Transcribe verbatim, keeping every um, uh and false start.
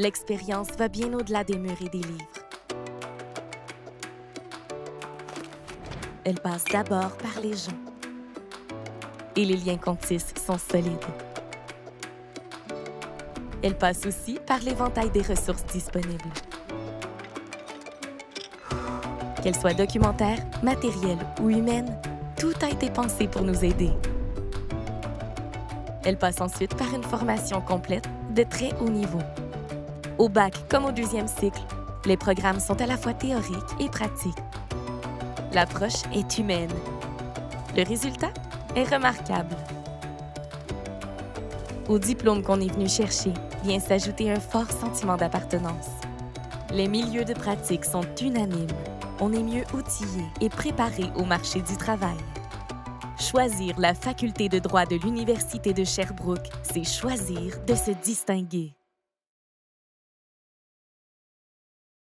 l'expérience va bien au-delà des murs et des livres. Elle passe d'abord par les gens. Et les liens qu'on tisse sont solides. Elle passe aussi par l'éventail des ressources disponibles. Qu'elles soient documentaires, matérielles ou humaines, tout a été pensé pour nous aider. Elle passe ensuite par une formation complète de très haut niveau. Au bac comme au deuxième cycle, les programmes sont à la fois théoriques et pratiques. L'approche est humaine. Le résultat est remarquable. Au diplôme qu'on est venu chercher vient s'ajouter un fort sentiment d'appartenance. Les milieux de pratique sont unanimes. On est mieux outillé et préparé au marché du travail. Choisir la faculté de droit de l'Université de Sherbrooke, c'est choisir de se distinguer.